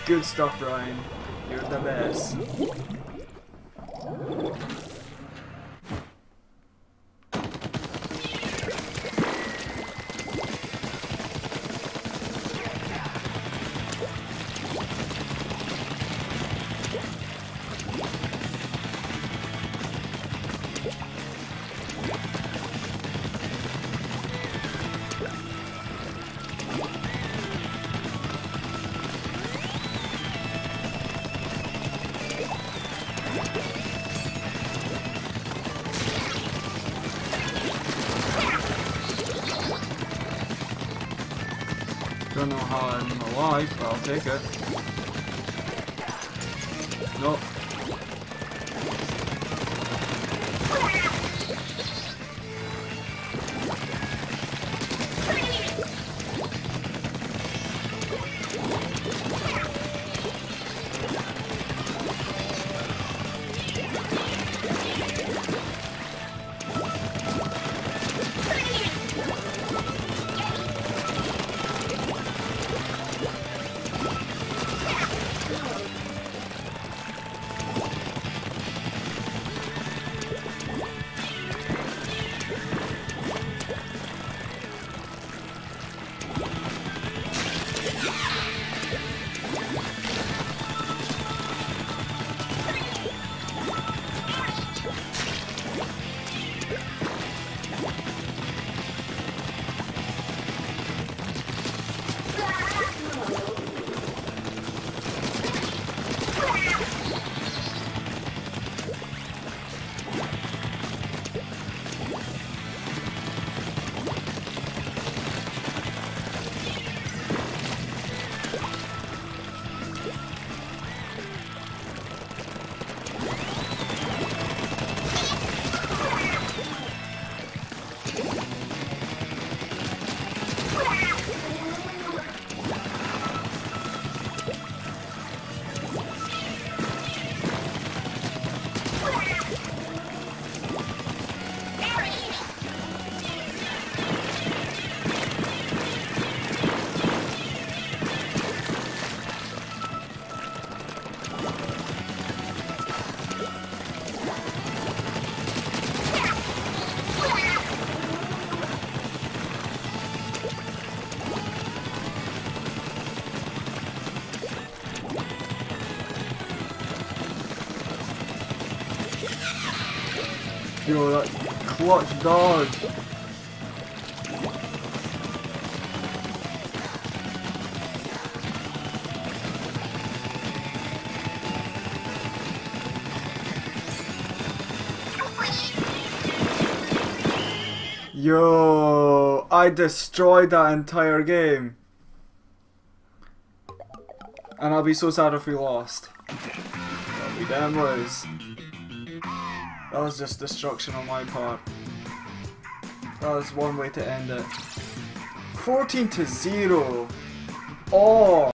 Good stuff, Ryan. You're the best. Don't know how I'm alive, but I'll take it. Nope. Yo, that clutch dodge. Yo, I destroyed that entire game. And I'll be so sad if we lost. But we damn lose. That was just destruction on my part. That was one way to end it. 14-0. Oh.